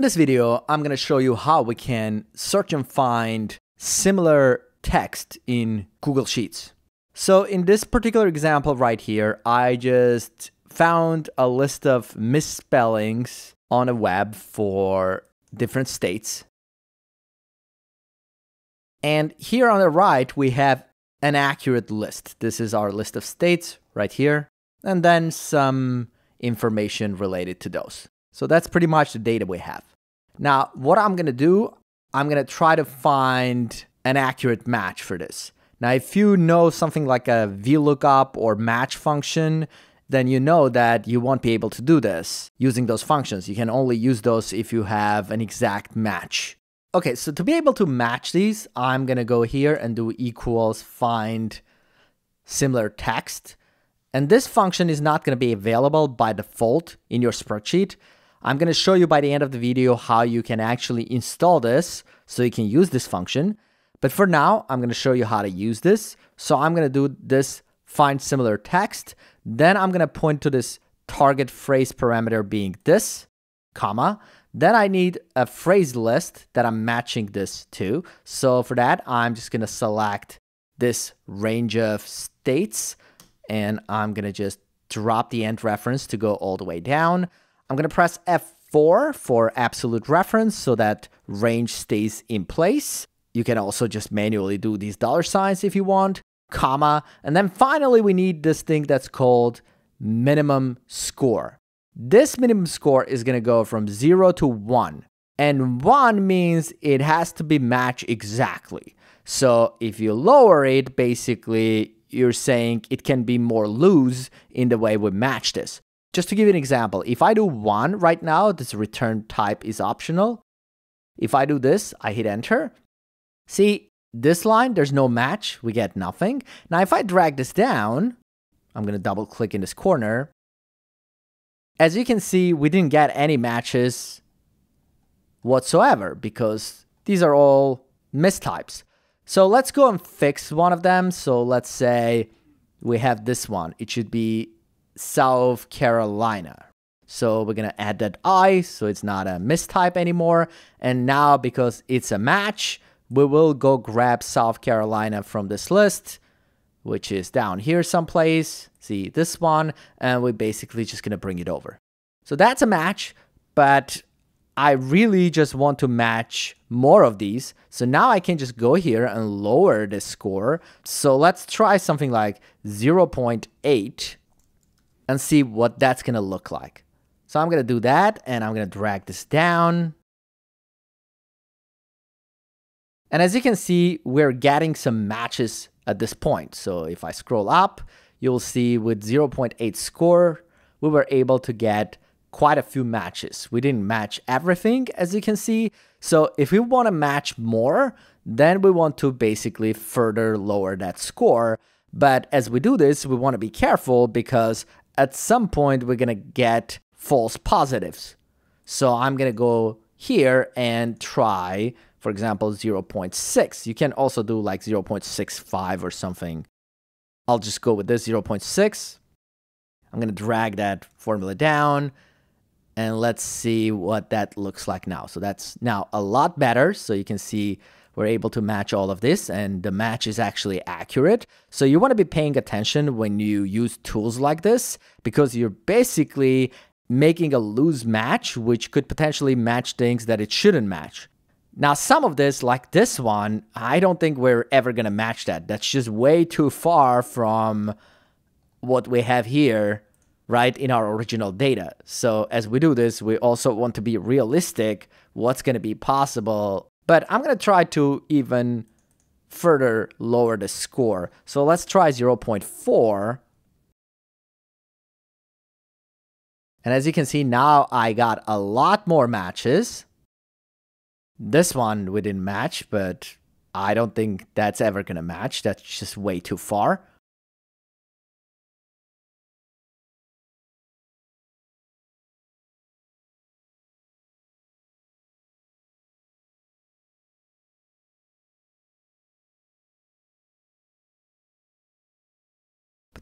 this video, I'm going to show you how we can search and find similar text in Google Sheets. So in this particular example right here, I just found a list of misspellings on a web for different states. And here on the right, we have an accurate list. This is our list of states right here, and then some information related to those. So that's pretty much the data we have. Now, what I'm going to do, I'm going to try to find an accurate match for this. Now, if you know something like a Vlookup or match function, then you know that you won't be able to do this using those functions. You can only use those if you have an exact match. Okay, so to be able to match these, I'm going to go here and do equals find similar text. And this function is not going to be available by default in your spreadsheet. I'm going to show you by the end of the video how you can actually install this so you can use this function. But for now, I'm going to show you how to use this. So I'm going to do this find similar text. Then I'm going to point to this target phrase parameter being this, comma. Then I need a phrase list that I'm matching this to. So for that, I'm just going to select this range of states. And I'm going to just drop the end reference to go all the way down. I'm going to press F4 for absolute reference so that range stays in place. You can also just manually do these $signs if you want, comma. And then finally, we need this thing that's called minimum score. This minimum score is going to go from 0 to 1. And 1 means it has to be matched exactly. So if you lower it, basically, you're saying it can be more loose in the way we match this. Just to give you an example, if I do 1 right now, this return type is optional. If I do this, I hit enter. See, this line, there's no match. We get nothing. Now, if I drag this down, I'm going to double click in this corner. As you can see, we didn't get any matches whatsoever because these are all mistypes. So let's go and fix one of them. So let's say we have this one. It should be South Carolina. So we're going to add that I, so it's not a mistype anymore. And now because it's a match, we will go grab South Carolina from this list, which is down here someplace. See this one, and we're basically just going to bring it over. So that's a match, but I really just want to match more of these. So now I can just go here and lower the score. So let's try something like 0.8 and see what that's going to look like. So I'm going to do that, and I'm going to drag this down. And as you can see, we're getting some matches at this point. So if I scroll up, you'll see with 0.8 score, we were able to get quite a few matches. We didn't match everything, as you can see. So if we want to match more, then we want to basically further lower that score. But as we do this, we want to be careful because at some point we're going to get false positives. So I'm going to go here and try, for example, 0.6. You can also do like 0.65 or something. I'll just go with this 0.6. I'm going to drag that formula down. And let's see what that looks like now. So that's now a lot better. So you can see we're able to match all of this, and the match is actually accurate. So you want to be paying attention when you use tools like this, because you're basically making a loose match, which could potentially match things that it shouldn't match. Now, some of this, like this one, I don't think we're ever going to match that. That's just way too far from what we have here, right, in our original data. So as we do this, we also want to be realistic what's going to be possible. But I'm going to try to even further lower the score. So let's try 0.4. And as you can see, now I got a lot more matches. This one we didn't match, but I don't think that's ever going to match. That's just way too far.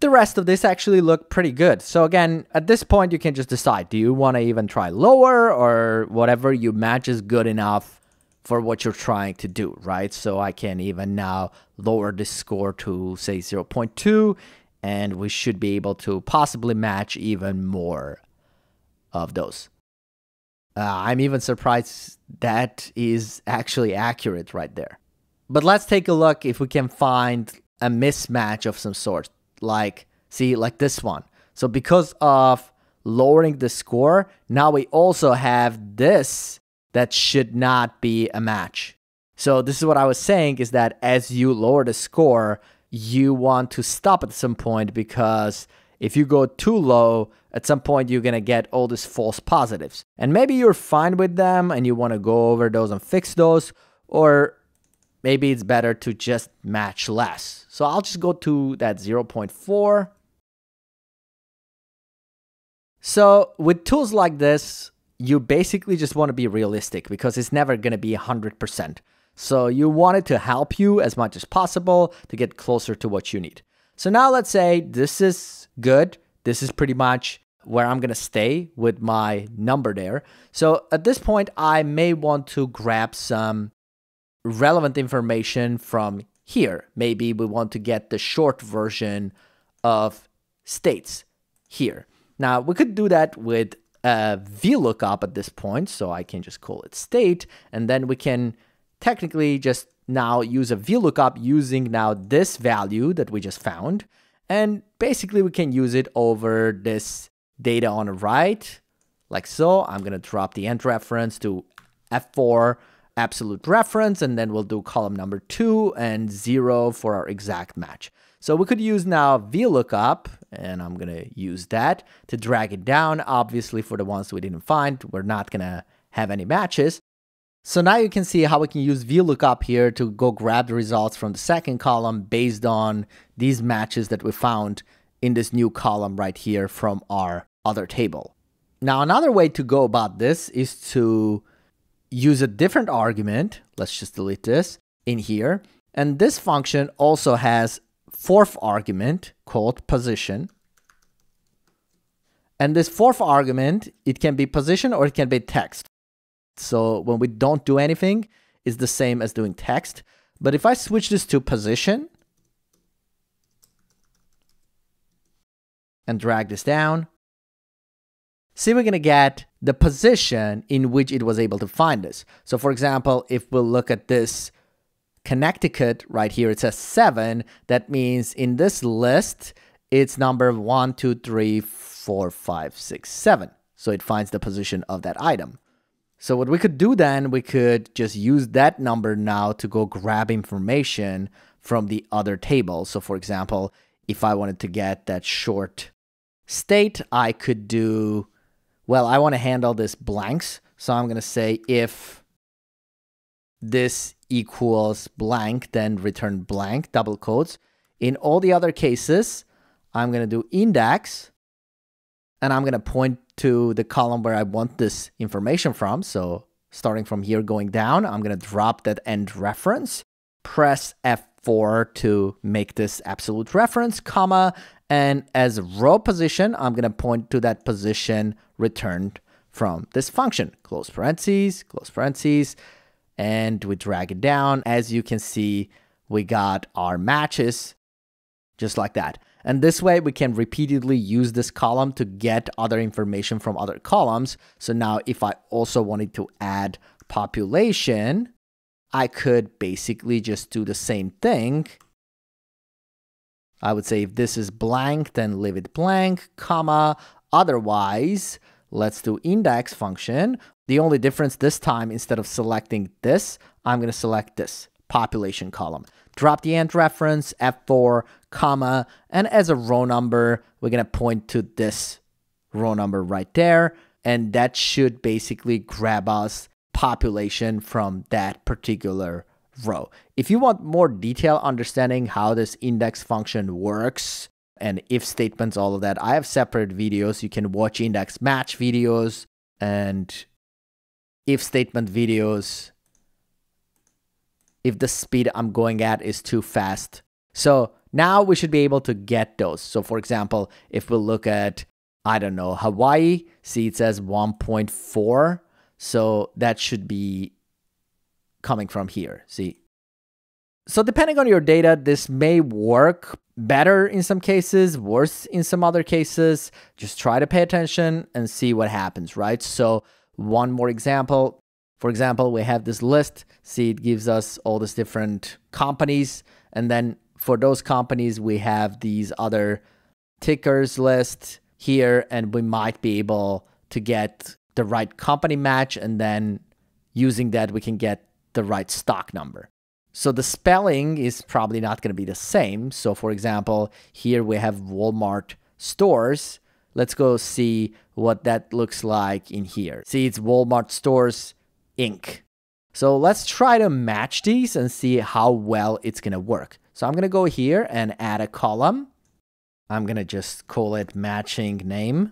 the rest of this actually looked pretty good. So again, at this point, you can just decide, do you want to even try lower, or whatever you match is good enough for what you're trying to do, right? So I can even now lower this score to say 0.2, and we should be able to possibly match even more of those. I'm even surprised that is actually accurate right there. But let's take a look if we can find a mismatch of some sort. Like, see, like this one. So because of lowering the score, now we also have this that should not be a match. So this is what I was saying, is that as you lower the score, you want to stop at some point, because if you go too low, at some point you're going to get all these false positives. And maybe you're fine with them and you want to go over those and fix those, or maybe it's better to just match less. So I'll just go to that 0.4. So with tools like this, you basically just want to be realistic, because it's never going to be 100%. So you want it to help you as much as possible to get closer to what you need. So now let's say this is good. This is pretty much where I'm going to stay with my number there. So at this point, I may want to grab some relevant information from here. Maybe we want to get the short version of states here. Now, we could do that with a Vlookup at this point. So I can just call it state, and then we can technically just now use a Vlookup using now this value that we just found. And basically we can use it over this data on the right, like so. I'm going to drop the end reference to F4 absolute reference, and then we'll do column number 2 and 0 for our exact match. So we could use now Vlookup, and I'm going to use that to drag it down. Obviously, for the ones we didn't find, we're not going to have any matches. So now you can see how we can use Vlookup here to go grab the results from the second column based on these matches that we found in this new column right here from our other table. Now, another way to go about this is to use a different argument. Let's just delete this in here. And this function also has fourth argument called position. And this fourth argument, it can be position or it can be text. So when we don't do anything, it's the same as doing text. But if I switch this to position and drag this down, see, we're going to get the position in which it was able to find this. So for example, if we look at this Connecticut right here, it says 7. That means in this list, it's number 1, 2, 3, 4, 5, 6, 7. So it finds the position of that item. So what we could do then, we could just use that number now to go grab information from the other table. So for example, if I wanted to get that short state, I could do, well, I want to handle this blanks. So I'm going to say if this equals blank, then return blank, double quotes. In all the other cases, I'm going to do index, and I'm going to point to the column where I want this information from. So starting from here going down, I'm going to drop that end reference, press F4 to make this absolute reference, comma, and as row position, I'm going to point to that position returned from this function, close parentheses, and we drag it down. As you can see, we got our matches just like that. And this way we can repeatedly use this column to get other information from other columns. So now if I also wanted to add population, I could basically just do the same thing. I would say if this is blank, then leave it blank, comma. Otherwise, let's do index function. The only difference this time, instead of selecting this, I'm going to select this population column. Drop the end reference, F4, comma, and as a row number, we're going to point to this row number right there. And that should basically grab us population from that particular row. If you want more detailed understanding how this index function works and if statements, all of that, I have separate videos. You can watch index match videos and if statement videos if the speed I'm going at is too fast. So Now we should be able to get those. So for example, if we look at, I don't know, Hawaii, see it says 1.4. So that should be coming from here, see? So depending on your data, this may work better in some cases, worse in some other cases. Just try to pay attention and see what happens, right? So one more example. For example, we have this list. See, it gives us all these different companies. And then for those companies, we have these other tickers list here, and we might be able to get the right company match. And then using that, we can get the right stock number. So the spelling is probably not going to be the same. So for example, here we have Walmart stores. Let's go see what that looks like in here. See, it's Walmart Stores Inc. So let's try to match these and see how well it's going to work. So I'm going to go here and add a column. I'm going to just call it matching name.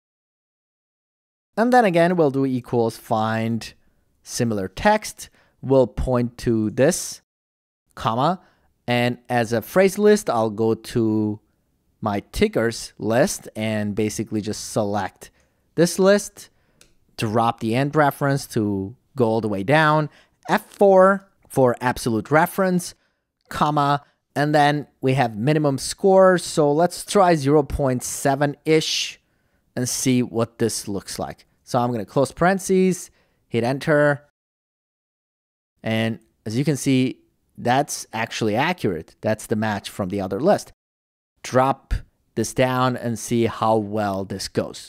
And then again, we'll do equals find similar text. We'll point to this, comma, and as a phrase list, I'll go to my tickers list and basically just select this list, drop the end reference to go all the way down, F4 for absolute reference, comma, and then we have minimum score. So let's try 0.7-ish and see what this looks like. So I'm going to close parentheses, hit enter. And as you can see, that's actually accurate. That's the match from the other list. Drop this down and see how well this goes.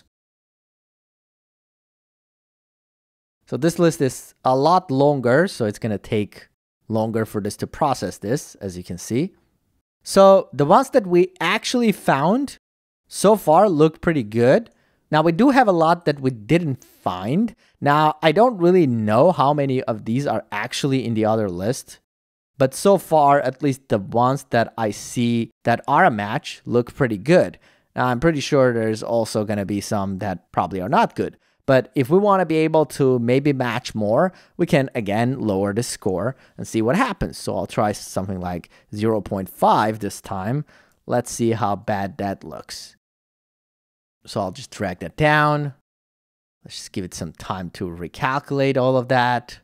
So this list is a lot longer, so it's going to take longer for this to process this, as you can see. So the ones that we actually found so far look pretty good. Now we do have a lot that we didn't find. Now I don't really know how many of these are actually in the other list, but so far, at least the ones that I see that are a match look pretty good. Now I'm pretty sure there's also going to be some that probably are not good. But if we want to be able to maybe match more, we can again lower the score and see what happens. So I'll try something like 0.5 this time. Let's see how bad that looks. So I'll just drag that down. Let's just give it some time to recalculate all of that.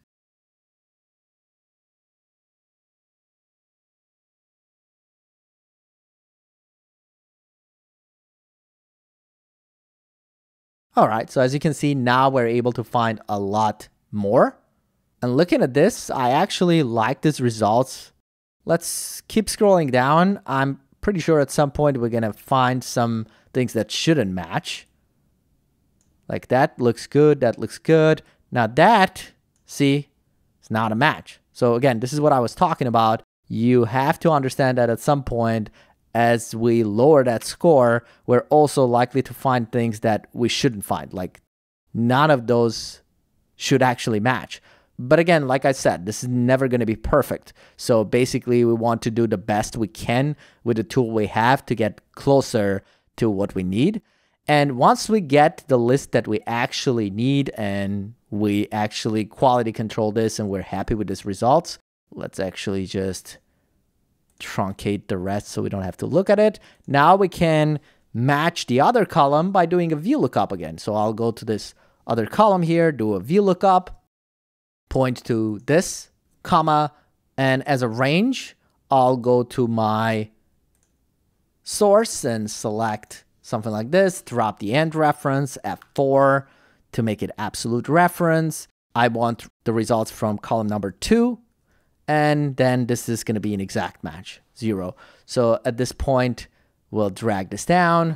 All right, so as you can see, now we're able to find a lot more. And looking at this, I actually like these results. Let's keep scrolling down. I'm pretty sure at some point we're going to find some things that shouldn't match. Like that looks good, that looks good. Now that, see, it's not a match. So again, this is what I was talking about. You have to understand that at some point, as we lower that score, we're also likely to find things that we shouldn't find. Like none of those should actually match. But again, like I said, this is never going to be perfect. So basically, we want to do the best we can with the tool we have to get closer to what we need. And once we get the list that we actually need and we actually quality control this and we're happy with these results, let's actually just truncate the rest so we don't have to look at it. Now we can match the other column by doing a Vlookup again. So I'll go to this other column here, do a Vlookup, point to this, comma, and as a range, I'll go to my source and select something like this, drop the end reference, F4 to make it absolute reference. I want the results from column number 2. And then this is going to be an exact match, 0. So at this point, we'll drag this down.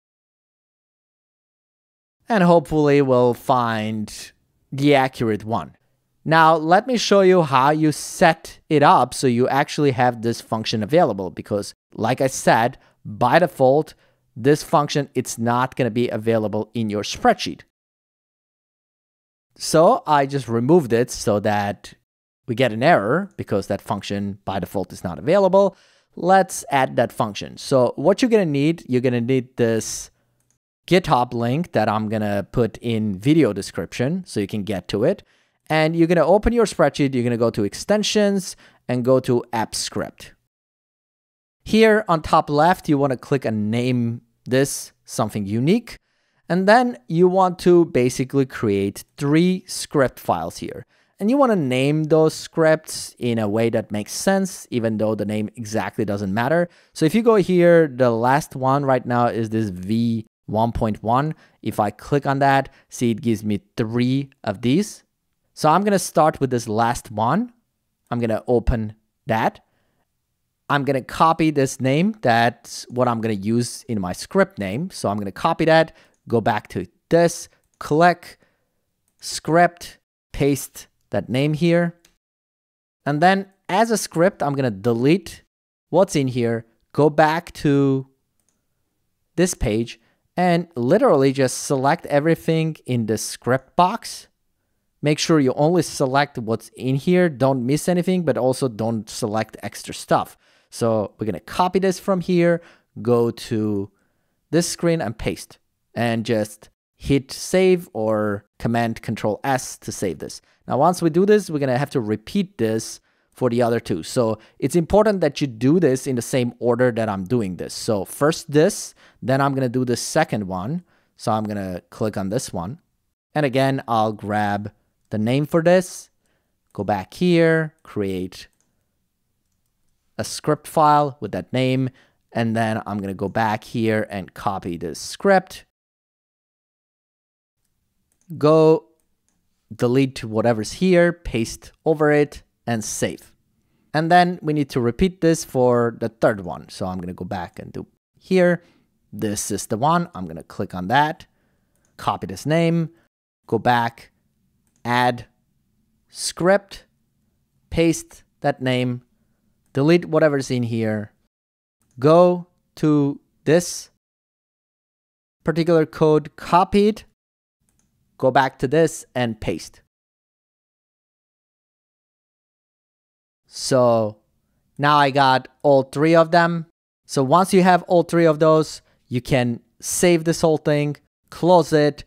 And hopefully we'll find the accurate one. Now, let me show you how you set it up so you actually have this function available. Because like I said, by default, this function, it's not going to be available in your spreadsheet. So I just removed it so that we get an error because that function by default is not available. Let's add that function. So what you're going to need this GitHub link that I'm going to put in video description so you can get to it. And you're going to open your spreadsheet. You're going to go to extensions and go to app script. Here on top left, you want to click and name this something unique. And then you want to basically create 3 script files here. And you want to name those scripts in a way that makes sense, even though the name exactly doesn't matter. So if you go here, the last one right now is this V1.1. If I click on that, see it gives me 3 of these. So I'm going to start with this last one. I'm going to open that. I'm going to copy this name. That's what I'm going to use in my script name. So I'm going to copy that, go back to this, click, script, paste that name here. And then as a script, I'm going to delete what's in here, go back to this page, and literally just select everything in the script box. Make sure you only select what's in here. Don't miss anything, but also don't select extra stuff. So we're going to copy this from here, go to this screen and paste, and just hit save or Command Control S to save this. Now, once we do this, we're going to have to repeat this for the other 2. So it's important that you do this in the same order that I'm doing this. So first this, then I'm going to do the second one. So I'm going to click on this one. And again, I'll grab the name for this, go back here, create a script file with that name. And then I'm going to go back here and copy this script. Go delete whatever's here, paste over it, and save. And then we need to repeat this for the third one. So I'm going to go back and do here. This is the one. I'm going to click on that, copy this name, go back, add script, paste that name, delete whatever's in here, go to this particular code, copy it, go back to this and paste. So now I got all 3 of them. So once you have all 3 of those, you can save this whole thing, close it.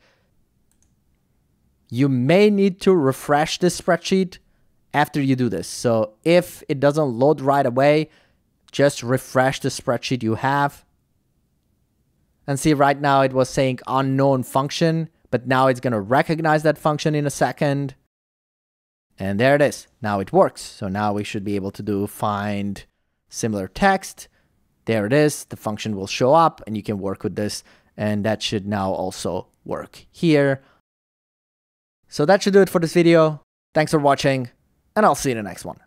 You may need to refresh this spreadsheet after you do this. So if it doesn't load right away, just refresh the spreadsheet you have. And see, right now it was saying unknown function, but now it's going to recognize that function in a second. And there it is. Now it works. So now we should be able to do find similar text. There it is. The function will show up and you can work with this. And that should now also work here. So that should do it for this video. Thanks for watching, and I'll see you in the next one.